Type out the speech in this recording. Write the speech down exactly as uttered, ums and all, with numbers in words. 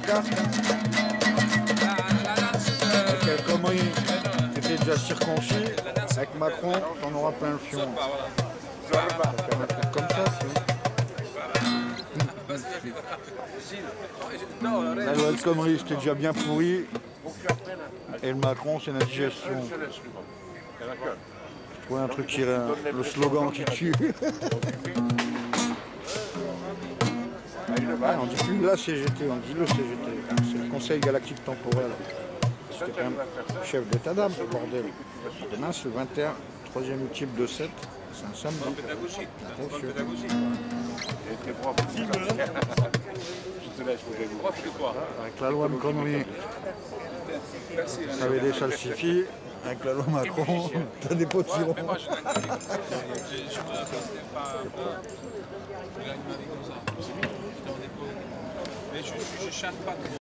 carte. Avec El Khomri, qui était déjà circoncis. Avec Macron, t'en auras plein le fion. Ça fait un truc comme ça, tu vois. La loi El Khomri, c'était déjà bien pourri. Et le Macron, c'est l'indigestion. Je trouvais un truc qui irait, le slogan qui tue. Ouais, on dit plus la C G T, on dit le C G T. C'est le Conseil Galactique Temporel. C'était quand même chef d'état d'âme, ce bordel. Demain, c'est le vingt et un, troisième multiple de sept. C'est un samedi. Attention. Avec la loi de conneries, t'avais des salsifis. Avec la loi Macron, t'as des potirons. Mais je, je chatte pas.